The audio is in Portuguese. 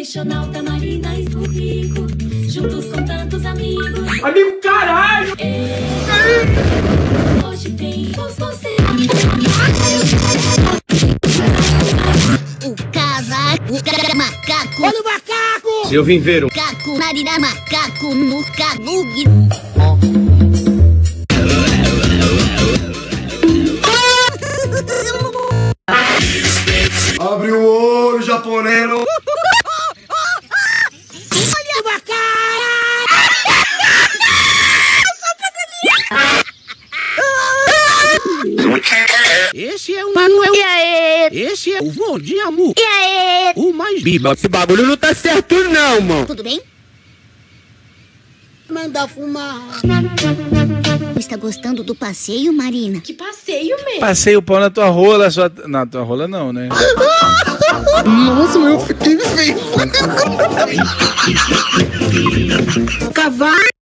Lanchonauta Marina e Rico, juntos com tantos amigos. Amigo, caralho! Hoje tem você. O casaco, o macaco. Olha o macaco! Se eu vim ver um Caco, Marina, macaco, no calugue. Abre o olho, japonês. Olha o macaco! Esse é o Manuel. E aí? Esse é o vô de amor. E aí? O mais biba. Esse bagulho não tá certo não, mano. Tudo bem? Manda fumar. Está gostando do passeio, Marina? Que passeio, meu. Passei o pau na tua rola, sua... Na tua rola não, né? Nossa, eu fiquei feio. Cavalo.